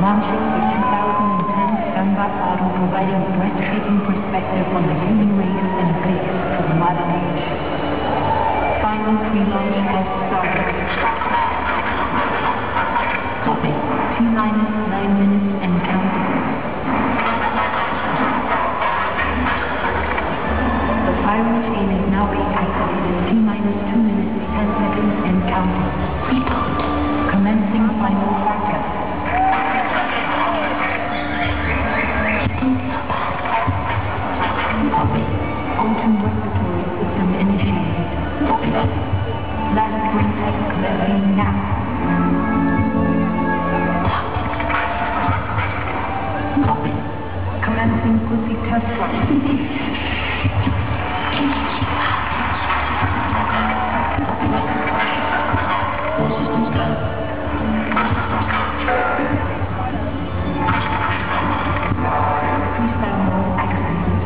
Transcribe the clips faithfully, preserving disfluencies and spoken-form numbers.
Launching the two thousand ten Fembot model, providing breathtaking perspective on the human race and face of the modern age. Final pre-launch has started. Copy. T minus nine minutes and counting. The fire machine is now being activated. T minus two minutes, ten seconds and counting. Commencing final broadcast. Open respiratory system initiated. Last spring test commencing now. Copy. Commencing pussy test run. All systems go. Freestyle mode activated.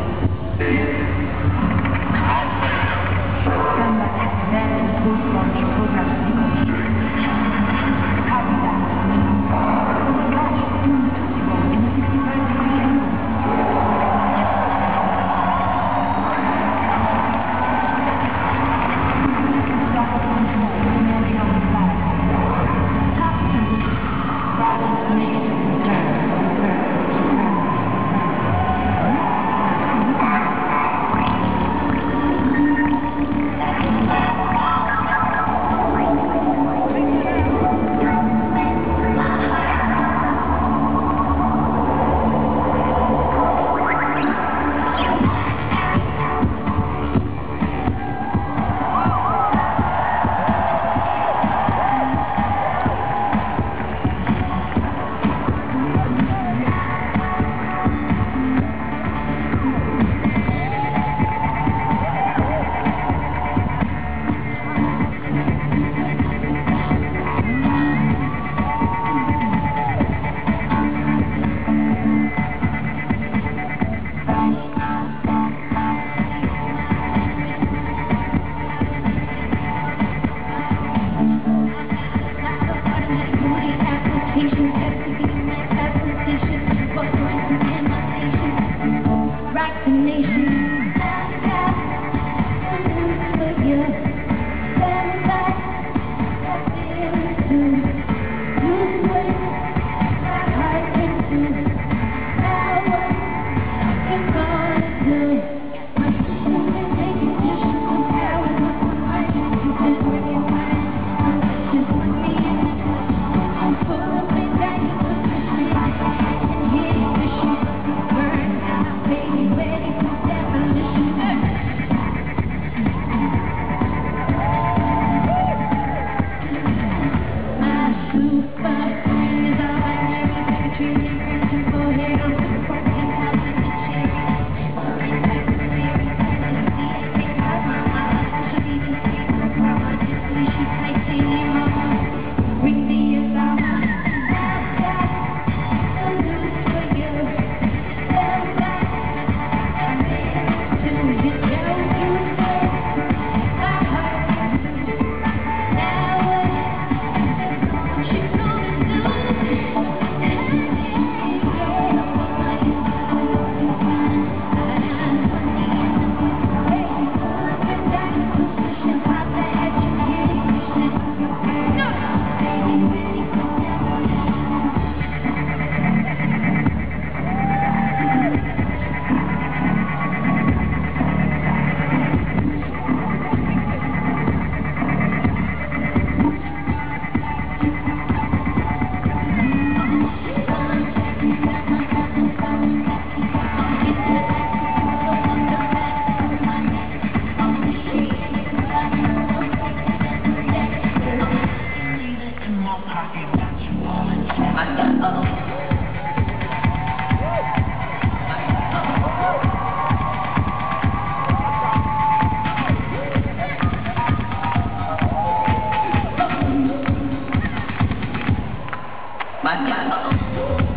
Fembot advanced post-launch program sequence. Copy that. Gosh, doing the tootsie roll in a sixty-five degree angle. Stop control, commanding on the flag. Top temperature. Balance negative. Return, return, return. My God.